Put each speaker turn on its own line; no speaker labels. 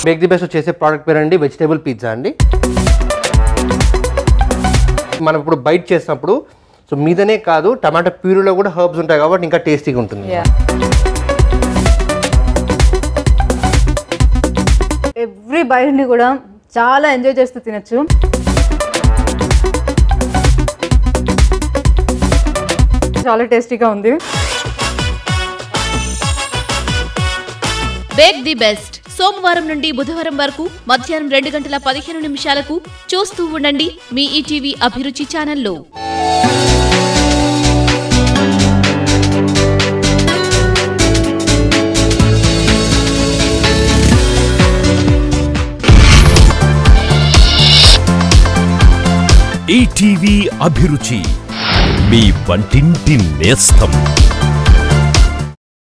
Bake the best చేసే product పేరండి vegetable pizza అండి. మనం ఇప్పుడు బైట్ చేసినప్పుడు సో మీదనే కాదు టమాటో ప్యూరీలో కూడా హర్బ్స్ ఉంటాయి కాబట్టి ఇంకా టేస్టీగా ఉంటుంది.
ఎవ్రీ బైట్ని కూడా చాలా ఎంజాయ్ చేస్తూ తినచ్చు. చాలా టేస్టీగా ఉంది.
బేక్ ది బెస్ట్ సోమవారం నుండి బుధవారం వరకు మధ్యాహ్నం 2:15 చూస్తూ ఉండండి మీ ఈటీవీ అభిరుచి ఛానల్లో.
ఈటీవీ అభిరుచి మీ వంటింటి నేస్తం.